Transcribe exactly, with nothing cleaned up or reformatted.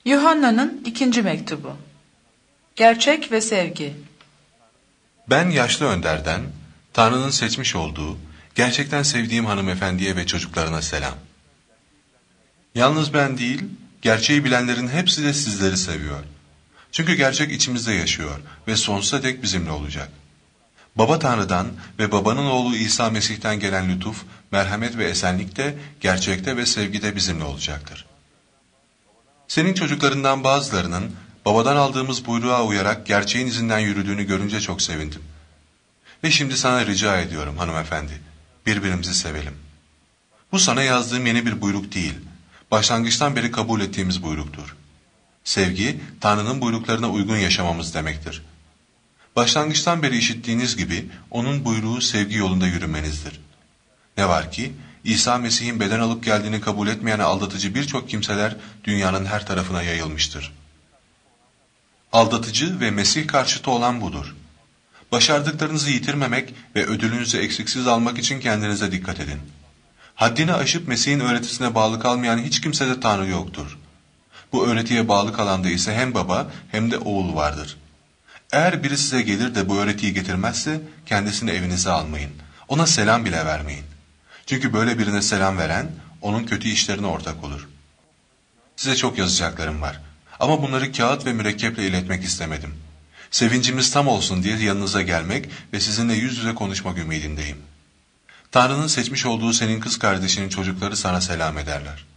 Yuhanna'nın ikinci mektubu. Gerçek ve sevgi. Ben yaşlı önderden, Tanrı'nın seçmiş olduğu, gerçekten sevdiğim hanımefendiye ve çocuklarına selam. Yalnız ben değil, gerçeği bilenlerin hepsi de sizleri seviyor. Çünkü gerçek içimizde yaşıyor ve sonsuza dek bizimle olacak. Baba Tanrı'dan ve babanın oğlu İsa Mesih'ten gelen lütuf, merhamet ve esenlik de gerçekte ve sevgide bizimle olacaktır. Senin çocuklarından bazılarının babadan aldığımız buyruğa uyarak gerçeğin izinden yürüdüğünü görünce çok sevindim. Ve şimdi sana rica ediyorum hanımefendi, birbirimizi sevelim. Bu sana yazdığım yeni bir buyruk değil, başlangıçtan beri kabul ettiğimiz buyruktur. Sevgi, Tanrı'nın buyruklarına uygun yaşamamız demektir. Başlangıçtan beri işittiğiniz gibi, onun buyruğu sevgi yolunda yürümenizdir. Ne var ki, İsa Mesih'in beden alıp geldiğini kabul etmeyen aldatıcı birçok kimseler dünyanın her tarafına yayılmıştır. Aldatıcı ve Mesih karşıtı olan budur. Başardıklarınızı yitirmemek ve ödülünüzü eksiksiz almak için kendinize dikkat edin. Haddini aşıp Mesih'in öğretisine bağlı kalmayan hiç kimsede Tanrı yoktur. Bu öğretiye bağlı kalanda ise hem baba hem de oğul vardır. Eğer biri size gelir de bu öğretiyi getirmezse kendisini evinize almayın. Ona selam bile vermeyin. Çünkü böyle birine selam veren onun kötü işlerine ortak olur. Size çok yazacaklarım var. Ama bunları kağıt ve mürekkeple iletmek istemedim. Sevincimiz tam olsun diye yanınıza gelmek ve sizinle yüz yüze konuşmak ümidindeyim. Tanrı'nın seçmiş olduğu senin kız kardeşinin çocukları sana selam ederler.